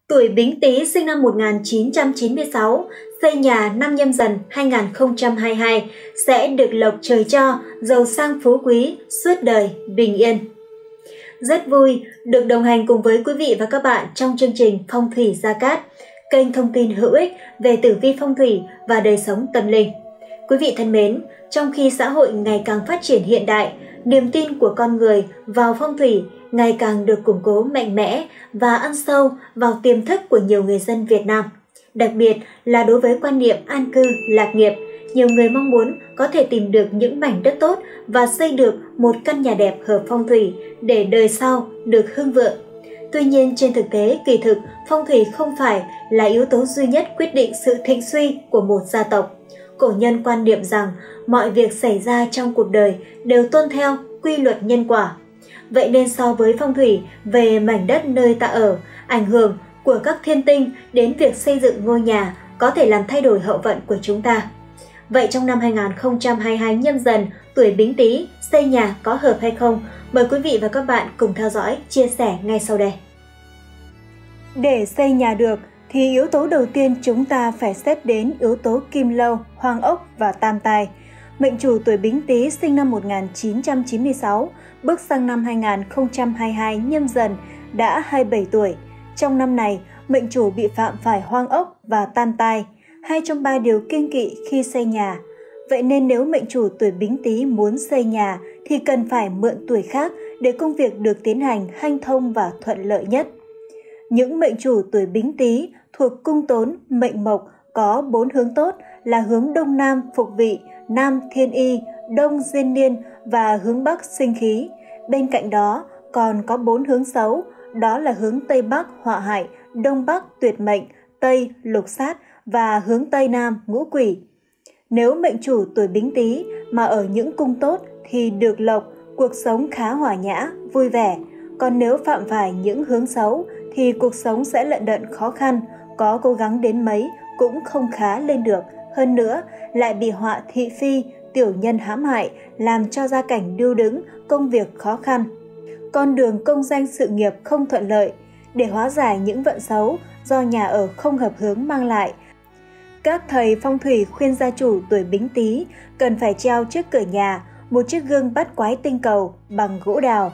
Tuổi Bính Tý sinh năm 1996, xây nhà năm Nhâm Dần 2022 sẽ được lộc trời cho, giàu sang phú quý, suốt đời bình yên. Rất vui được đồng hành cùng với quý vị và các bạn trong chương trình Phong thủy Gia Cát, kênh thông tin hữu ích về tử vi phong thủy và đời sống tâm linh. Quý vị thân mến, trong khi xã hội ngày càng phát triển hiện đại, niềm tin của con người vào phong thủy ngày càng được củng cố mạnh mẽ và ăn sâu vào tiềm thức của nhiều người dân Việt Nam. Đặc biệt là đối với quan niệm an cư, lạc nghiệp, nhiều người mong muốn có thể tìm được những mảnh đất tốt và xây được một căn nhà đẹp hợp phong thủy để đời sau được hưng vượng. Tuy nhiên trên thực tế, kỳ thực, phong thủy không phải là yếu tố duy nhất quyết định sự thịnh suy của một gia tộc. Cổ nhân quan niệm rằng mọi việc xảy ra trong cuộc đời đều tuân theo quy luật nhân quả. Vậy nên so với phong thủy về mảnh đất nơi ta ở, ảnh hưởng của các thiên tinh đến việc xây dựng ngôi nhà có thể làm thay đổi hậu vận của chúng ta. Vậy trong năm 2022 Nhâm Dần, tuổi Bính Tý xây nhà có hợp hay không? Mời quý vị và các bạn cùng theo dõi, chia sẻ ngay sau đây. Để xây nhà được thì yếu tố đầu tiên chúng ta phải xét đến yếu tố kim lâu, hoàng ốc và tam tài. Mệnh chủ tuổi Bính Tý sinh năm 1996, bước sang năm 2022 Nhâm Dần đã 27 tuổi. Trong năm này, mệnh chủ bị phạm phải hoang ốc và tam tai, hai trong ba điều kiêng kỵ khi xây nhà. Vậy nên nếu mệnh chủ tuổi Bính Tý muốn xây nhà thì cần phải mượn tuổi khác để công việc được tiến hành hanh thông và thuận lợi nhất. Những mệnh chủ tuổi Bính Tý thuộc cung Tốn, mệnh Mộc có 4 hướng tốt là hướng Đông Nam phục vị, Nam thiên y, Đông diên niên và hướng Bắc sinh khí. Bên cạnh đó còn có 4 hướng xấu, đó là hướng Tây Bắc họa hại, Đông Bắc tuyệt mệnh, Tây lục sát và hướng Tây Nam ngũ quỷ. Nếu mệnh chủ tuổi Bính Tý mà ở những cung tốt thì được lộc, cuộc sống khá hòa nhã, vui vẻ. Còn nếu phạm phải những hướng xấu thì cuộc sống sẽ lận đận khó khăn, có cố gắng đến mấy cũng không khá lên được. Hơn nữa, lại bị họa thị phi, tiểu nhân hãm hại, làm cho gia cảnh điêu đứng, công việc khó khăn. Con đường công danh sự nghiệp không thuận lợi. Để hóa giải những vận xấu do nhà ở không hợp hướng mang lại, các thầy phong thủy khuyên gia chủ tuổi Bính Tý cần phải treo trước cửa nhà một chiếc gương bát quái tinh cầu bằng gỗ đào.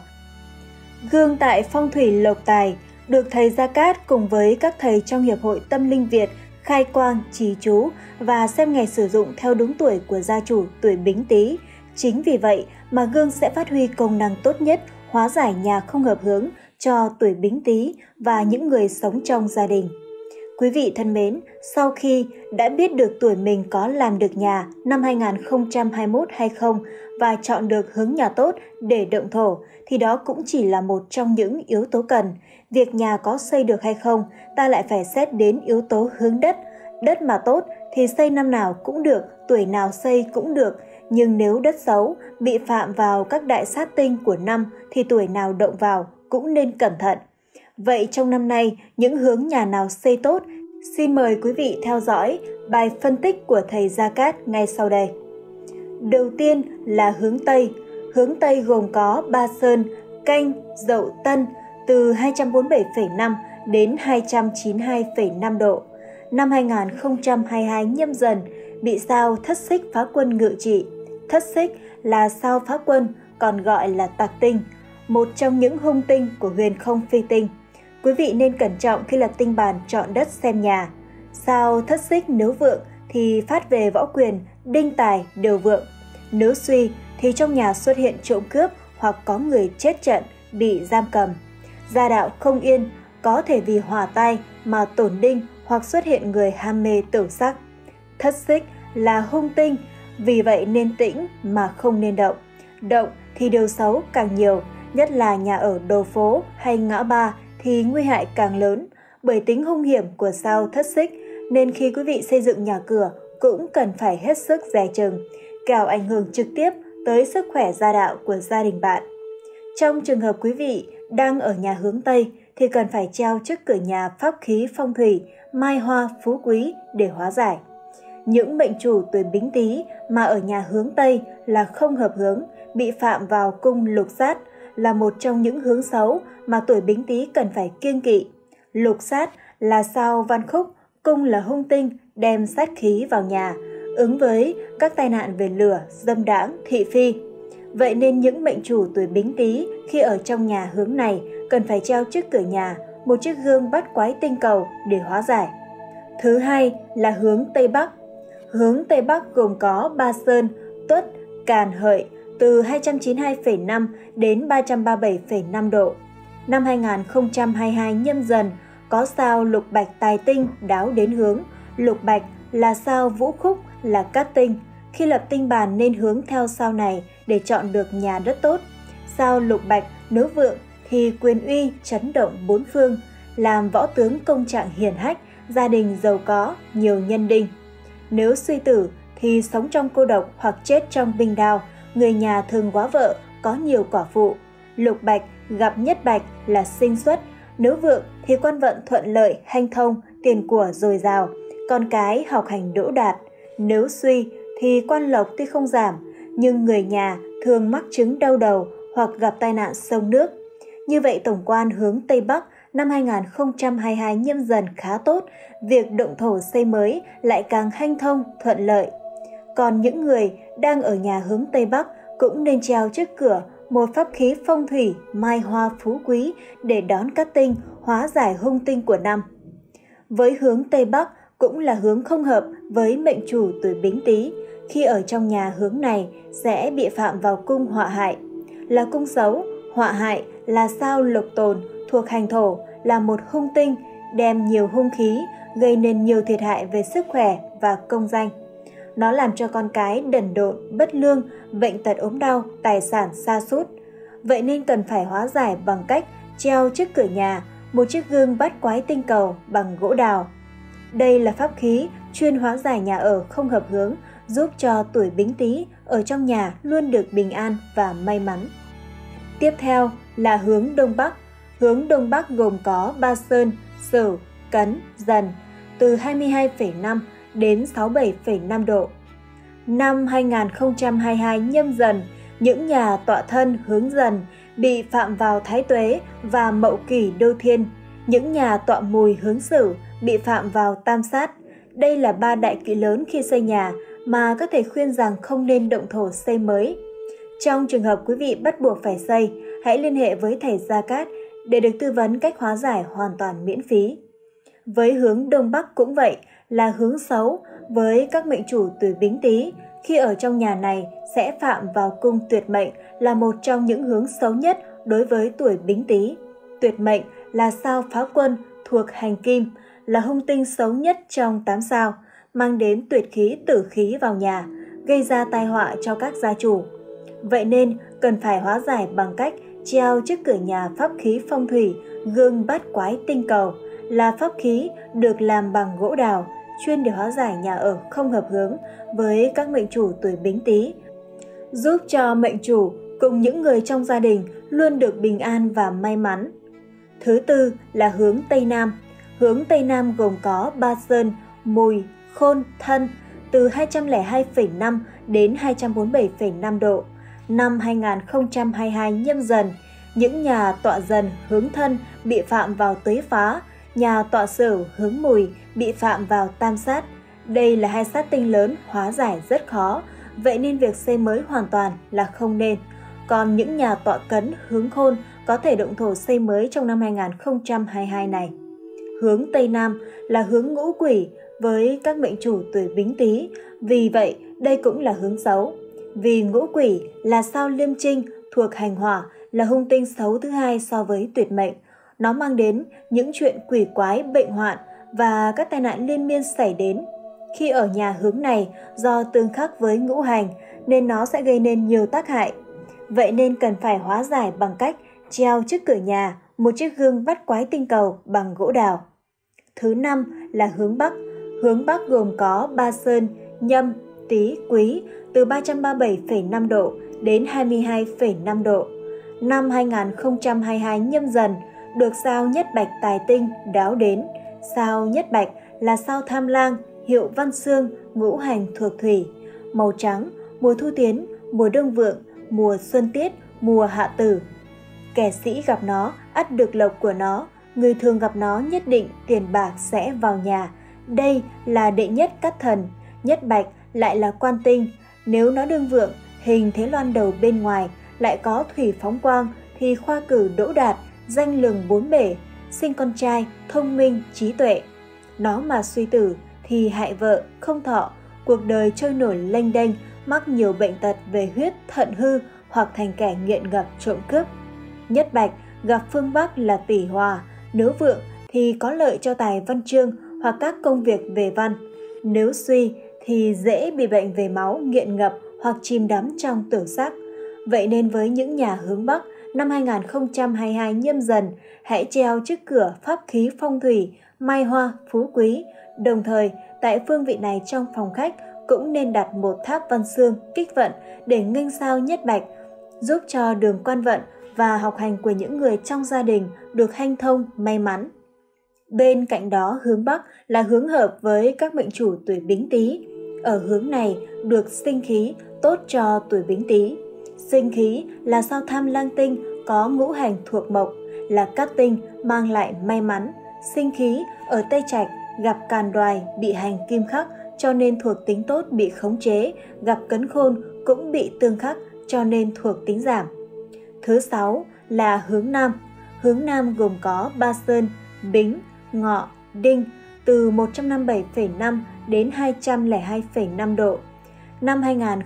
Gương tại phong thủy lộc tài được thầy Gia Cát cùng với các thầy trong Hiệp hội Tâm linh Việt khai quang, trì chú và xem ngày sử dụng theo đúng tuổi của gia chủ tuổi Bính Tý. Chính vì vậy mà gương sẽ phát huy công năng tốt nhất, hóa giải nhà không hợp hướng cho tuổi Bính Tý và những người sống trong gia đình. Quý vị thân mến, sau khi đã biết được tuổi mình có làm được nhà năm 2021 hay không và chọn được hướng nhà tốt để động thổ thì đó cũng chỉ là một trong những yếu tố cần. Việc nhà có xây được hay không, ta lại phải xét đến yếu tố hướng đất. Đất mà tốt thì xây năm nào cũng được, tuổi nào xây cũng được. Nhưng nếu đất xấu, bị phạm vào các đại sát tinh của năm thì tuổi nào động vào cũng nên cẩn thận. Vậy trong năm nay, những hướng nhà nào xây tốt? Xin mời quý vị theo dõi bài phân tích của thầy Gia Cát ngay sau đây. Đầu tiên là hướng Tây. Hướng Tây gồm có Ba Sơn, Canh, Dậu, Tân từ 247,5 đến 292,5 độ. Năm 2022 Nhâm Dần bị sao Thất Xích phá quân ngự trị. Thất Xích là sao phá quân, còn gọi là tạc tinh, một trong những hung tinh của huyền không phi tinh. Quý vị nên cẩn trọng khi lập tinh bàn chọn đất xem nhà. Sao Thất Xích nếu vượng thì phát về võ quyền, đinh tài đều vượng. Nếu suy thì trong nhà xuất hiện trộm cướp hoặc có người chết trận, bị giam cầm. Gia đạo không yên, có thể vì hỏa tai mà tổn đinh hoặc xuất hiện người ham mê tửu sắc. Thất Xích là hung tinh, vì vậy nên tĩnh mà không nên động. Động thì điều xấu càng nhiều, nhất là nhà ở đầu phố hay ngã ba thì nguy hại càng lớn. Bởi tính hung hiểm của sao Thất Xích nên khi quý vị xây dựng nhà cửa cũng cần phải hết sức dè chừng, kẻo ảnh hưởng trực tiếp tới sức khỏe gia đạo của gia đình bạn. Trong trường hợp quý vị đang ở nhà hướng Tây thì cần phải treo trước cửa nhà pháp khí phong thủy, mai hoa phú quý để hóa giải. Những mệnh chủ tuổi Bính Tý mà ở nhà hướng Tây là không hợp hướng, bị phạm vào cung lục sát là một trong những hướng xấu mà tuổi Bính Tý cần phải kiêng kỵ. Lục sát là sao Văn Khúc, cung là hung tinh, đem sát khí vào nhà, ứng với các tai nạn về lửa, dâm đãng, thị phi. Vậy nên những mệnh chủ tuổi Bính Tý khi ở trong nhà hướng này cần phải treo trước cửa nhà một chiếc gương bát quái tinh cầu để hóa giải. Thứ hai là hướng Tây Bắc. Hướng Tây Bắc gồm có Ba Sơn, Tuất, Càn, Hợi từ 292,5 đến 337,5 độ. Năm 2022 Nhâm Dần có sao Lục Bạch tài tinh đáo đến hướng. Lục Bạch là sao Vũ Khúc là cát tinh. Khi lập tinh bàn nên hướng theo sao này để chọn được nhà đất tốt. Sao Lục Bạch nếu vượng thì quyền uy chấn động bốn phương, làm võ tướng công trạng hiển hách, gia đình giàu có, nhiều nhân đinh. Nếu suy tử thì sống trong cô độc hoặc chết trong binh đao, người nhà thường góa vợ, có nhiều quả phụ. Lục Bạch gặp nhất bạch là sinh xuất, nếu vượng thì quan vận thuận lợi, hanh thông, tiền của dồi dào, con cái học hành đỗ đạt. Nếu suy thì quan lộc tuy không giảm, nhưng người nhà thường mắc chứng đau đầu hoặc gặp tai nạn sông nước. Như vậy tổng quan hướng Tây Bắc năm 2022 Nhâm Dần khá tốt, việc động thổ xây mới lại càng hanh thông, thuận lợi. Còn những người đang ở nhà hướng Tây Bắc cũng nên treo trước cửa một pháp khí phong thủy mai hoa phú quý để đón cát tinh, hóa giải hung tinh của năm. Với hướng Tây Bắc cũng là hướng không hợp với mệnh chủ tuổi Bính Tý, khi ở trong nhà hướng này sẽ bị phạm vào cung họa hại. Là cung xấu, họa hại là sao Lục Tồn thuộc hành thổ, là một hung tinh, đem nhiều hung khí, gây nên nhiều thiệt hại về sức khỏe và công danh. Nó làm cho con cái đần độn, bất lương, bệnh tật ốm đau, tài sản sa sút. Vậy nên cần phải hóa giải bằng cách treo trước cửa nhà một chiếc gương bát quái tinh cầu bằng gỗ đào. Đây là pháp khí chuyên hóa giải nhà ở không hợp hướng, giúp cho tuổi Bính Tý ở trong nhà luôn được bình an và may mắn. Tiếp theo là hướng Đông Bắc. Hướng Đông Bắc gồm có Ba Sơn, Sửu, Cấn, Dần từ 22,5 đến 67,5 độ. Năm 2022 Nhâm Dần, những nhà tọa thân hướng Dần bị phạm vào Thái Tuế và Mậu Kỷ Đô Thiên. Những nhà tọa Mùi hướng Sửu bị phạm vào Tam Sát. Đây là ba đại kỵ lớn khi xây nhà mà các thầy khuyên rằng không nên động thổ xây mới. Trong trường hợp quý vị bắt buộc phải xây, hãy liên hệ với thầy Gia Cát để được tư vấn cách hóa giải hoàn toàn miễn phí. Với hướng Đông Bắc cũng vậy, là hướng xấu với các mệnh chủ tuổi Bính Tý, khi ở trong nhà này sẽ phạm vào cung tuyệt mệnh, là một trong những hướng xấu nhất đối với tuổi Bính Tý. Tuyệt mệnh là sao Phá Quân thuộc hành kim, là hung tinh xấu nhất trong 8 sao, mang đến tuyệt khí tử khí vào nhà, gây ra tai họa cho các gia chủ. Vậy nên cần phải hóa giải bằng cách treo trước cửa nhà pháp khí phong thủy gương bát quái tinh cầu, là pháp khí được làm bằng gỗ đào, chuyên để hóa giải nhà ở không hợp hướng với các mệnh chủ tuổi Bính Tý, giúp cho mệnh chủ cùng những người trong gia đình luôn được bình an và may mắn. Thứ tư là hướng Tây Nam. Hướng Tây Nam gồm có Ba Sơn, Mùi, Khôn, Thân từ 202,5 đến 247,5 độ. Năm 2022 Nhâm Dần, những nhà tọa Dần hướng Thân bị phạm vào Tuế Phá, nhà tọa Sửu hướng Mùi bị phạm vào Tam Sát. Đây là hai sát tinh lớn hóa giải rất khó, vậy nên việc xây mới hoàn toàn là không nên. Còn những nhà tọa Cấn hướng Khôn có thể động thổ xây mới trong năm 2022 này. Hướng Tây Nam là hướng ngũ quỷ với các mệnh chủ tuổi Bính Tý, vì vậy đây cũng là hướng xấu. Vì ngũ quỷ là sao Liêm Trinh thuộc hành hỏa, là hung tinh xấu thứ hai so với tuyệt mệnh. Nó mang đến những chuyện quỷ quái, bệnh hoạn và các tai nạn liên miên xảy đến. Khi ở nhà hướng này, do tương khắc với ngũ hành nên nó sẽ gây nên nhiều tác hại. Vậy nên cần phải hóa giải bằng cách treo trước cửa nhà một chiếc gương bát quái tinh cầu bằng gỗ đào. Thứ năm là hướng Bắc. Hướng Bắc gồm có Ba Sơn, Nhâm, Tý, Quý từ 337,5 độ đến 22,5 độ. Năm 2022 Nhâm Dần được sao Nhất Bạch tài tinh đáo đến. Sao Nhất Bạch là sao Tham Lang, hiệu Văn Xương, ngũ hành thuộc thủy, màu trắng, mùa thu tiến, mùa đông vượng, mùa xuân tiết, mùa hạ tử. Kẻ sĩ gặp nó ắt được lộc của nó, người thường gặp nó nhất định tiền bạc sẽ vào nhà. Đây là đệ nhất cát thần, nhất bạch lại là quan tinh. Nếu nó đương vượng, hình thế loan đầu bên ngoài, lại có thủy phóng quang thì khoa cử đỗ đạt, danh lừng bốn bể, sinh con trai, thông minh, trí tuệ. Nó mà suy tử thì hại vợ, không thọ, cuộc đời trôi nổi lênh đênh, mắc nhiều bệnh tật về huyết, thận hư hoặc thành kẻ nghiện ngập trộm cướp. Nhất bạch gặp phương Bắc là tỷ hòa, nếu vượng thì có lợi cho tài văn chương hoặc các công việc về văn. Nếu suy thì dễ bị bệnh về máu, nghiện ngập hoặc chìm đắm trong tưởng sắc. Vậy nên với những nhà hướng Bắc, năm 2022 Nhâm Dần, hãy treo trước cửa pháp khí phong thủy, mai hoa, phú quý. Đồng thời, tại phương vị này trong phòng khách cũng nên đặt một tháp văn xương kích vận để nghênh sao nhất bạch, giúp cho đường quan vận và học hành của những người trong gia đình được hanh thông, may mắn. Bên cạnh đó, hướng Bắc là hướng hợp với các mệnh chủ tuổi Bính Tý. Ở hướng này được sinh khí, tốt cho tuổi Bính Tý. Sinh khí là sao tham lang tinh có ngũ hành thuộc mộc, là cát tinh mang lại may mắn. Sinh khí ở Tây Trạch gặp càn đoài bị hành kim khắc cho nên thuộc tính tốt bị khống chế, gặp cấn khôn cũng bị tương khắc cho nên thuộc tính giảm. Thứ 6 là hướng Nam. Hướng Nam gồm có Ba Sơn, Bính, Ngọ, Đinh, từ 157,5 đến 202,5 độ. Năm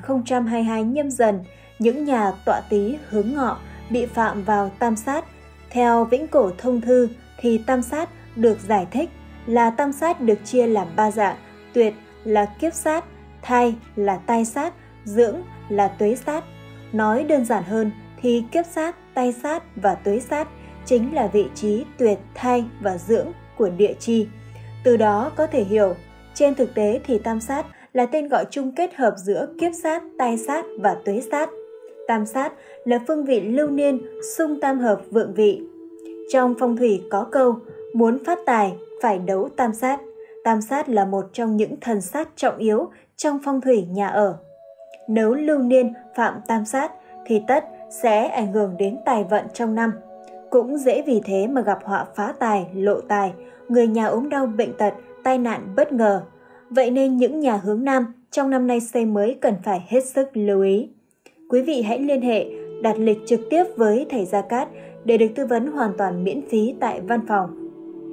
2022 Nhâm Dần, những nhà tọa Tý hướng Ngọ bị phạm vào tam sát. Theo Vĩnh Cổ Thông Thư thì tam sát được giải thích là tam sát được chia làm 3 dạng: tuyệt là kiếp sát, thai là tai sát, dưỡng là tuế sát. Nói đơn giản hơn thì kiếp sát, tai sát và tuế sát chính là vị trí tuyệt, thai và dưỡng của địa chi. Từ đó có thể hiểu, trên thực tế thì tam sát là tên gọi chung kết hợp giữa kiếp sát, tai sát và tuế sát. Tam sát là phương vị lưu niên, xung tam hợp vượng vị. Trong phong thủy có câu, muốn phát tài phải đấu tam sát. Tam sát là một trong những thần sát trọng yếu trong phong thủy nhà ở. Nếu lưu niên phạm tam sát thì tất sẽ ảnh hưởng đến tài vận trong năm. Cũng dễ vì thế mà gặp họa phá tài, lộ tài, người nhà ốm đau bệnh tật, tai nạn bất ngờ. Vậy nên những nhà hướng Nam trong năm nay xây mới cần phải hết sức lưu ý. Quý vị hãy liên hệ, đặt lịch trực tiếp với thầy Gia Cát để được tư vấn hoàn toàn miễn phí tại văn phòng.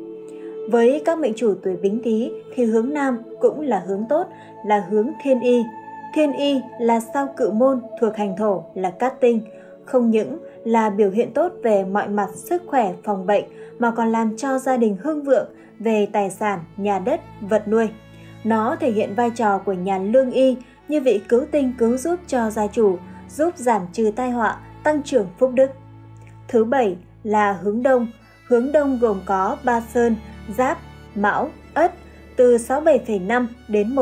Với các mệnh chủ tuổi Bính Tý thì hướng Nam cũng là hướng tốt, là hướng thiên y. Thiên y là sao Cự Môn thuộc hành thổ, là cát tinh. Không những là biểu hiện tốt về mọi mặt sức khỏe, phòng bệnh mà còn làm cho gia đình hưng vượng về tài sản, nhà đất, vật nuôi. Nó thể hiện vai trò của nhà lương y như vị cứu tinh cứu giúp cho gia chủ, giúp giảm trừ tai họa, tăng trưởng phúc đức. Thứ 7 là hướng Đông. Hướng Đông gồm có Ba Sơn, Giáp, Mão, Ất, từ 67,5 đến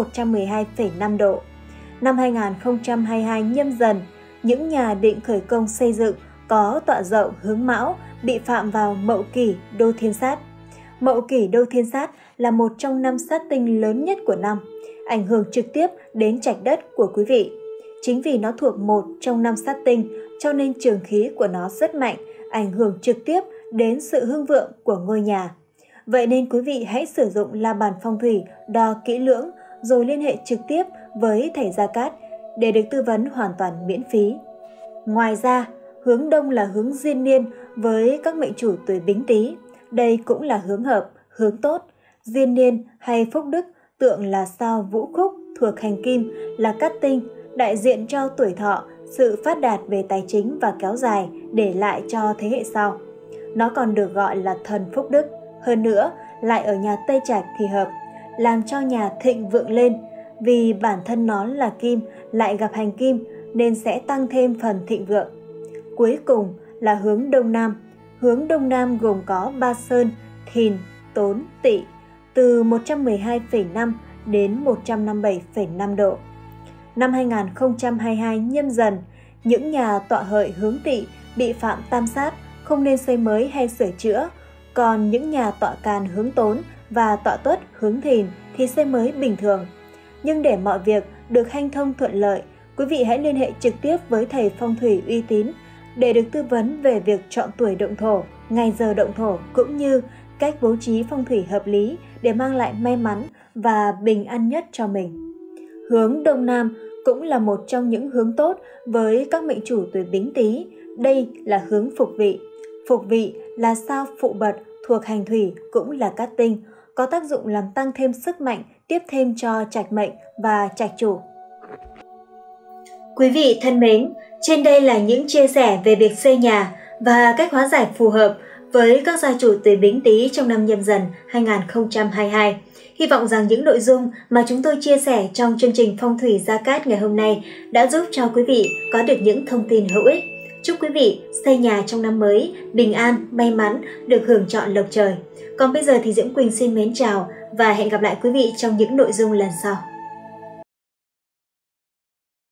112,5 độ. Năm 2022 Nhâm Dần, những nhà định khởi công xây dựng có tọa dậu hướng Mão bị phạm vào Mậu Kỷ Đô Thiên Sát. Mậu Kỷ Đô Thiên Sát là một trong 5 sát tinh lớn nhất của năm, ảnh hưởng trực tiếp đến trạch đất của quý vị. Chính vì nó thuộc một trong 5 sát tinh cho nên trường khí của nó rất mạnh, ảnh hưởng trực tiếp đến sự hưng vượng của ngôi nhà. Vậy nên quý vị hãy sử dụng la bàn phong thủy đo kỹ lưỡng rồi liên hệ trực tiếp với thầy Gia Cát để được tư vấn hoàn toàn miễn phí. Ngoài ra, hướng Đông là hướng diên niên với các mệnh chủ tuổi Bính Tý. Đây cũng là hướng hợp, hướng tốt. Diên niên hay phúc đức tượng là sao Vũ Khúc thuộc hành kim, là cát tinh, đại diện cho tuổi thọ, sự phát đạt về tài chính và kéo dài để lại cho thế hệ sau. Nó còn được gọi là thần phúc đức. Hơn nữa, lại ở nhà Tây Trạch thì hợp, làm cho nhà thịnh vượng lên. Vì bản thân nó là kim, lại gặp hành kim nên sẽ tăng thêm phần thịnh vượng. Cuối cùng là hướng Đông Nam. Hướng Đông Nam gồm có Ba Sơn, Thìn, Tốn, Tỵ, từ 112,5 đến 157,5 độ. Năm 2022 Nhâm Dần, những nhà tọa hợi hướng Tỵ bị phạm tam sát, không nên xây mới hay sửa chữa. Còn những nhà tọa Càn hướng Tốn và tọa Tuất hướng Thìn thì xây mới bình thường. Nhưng để mọi việc được hanh thông thuận lợi, quý vị hãy liên hệ trực tiếp với thầy phong thủy uy tín để được tư vấn về việc chọn tuổi động thổ, ngày giờ động thổ cũng như cách bố trí phong thủy hợp lý để mang lại may mắn và bình an nhất cho mình. Hướng Đông Nam cũng là một trong những hướng tốt với các mệnh chủ tuổi Bính Tý. Đây là hướng phục vị. Phục vị là sao phụ bật thuộc hành thủy, cũng là cát tinh, có tác dụng làm tăng thêm sức mạnh, tiếp thêm cho trạch mệnh và trạch chủ. Quý vị thân mến, trên đây là những chia sẻ về việc xây nhà và cách hóa giải phù hợp với các gia chủ tuổi Bính Tý trong năm Nhâm Dần 2022. Hy vọng rằng những nội dung mà chúng tôi chia sẻ trong chương trình Phong thủy Gia Cát ngày hôm nay đã giúp cho quý vị có được những thông tin hữu ích. Chúc quý vị xây nhà trong năm mới bình an, may mắn, được hưởng trọn lộc trời. Còn bây giờ thì Diễm Quỳnh xin mến chào và hẹn gặp lại quý vị trong những nội dung lần sau.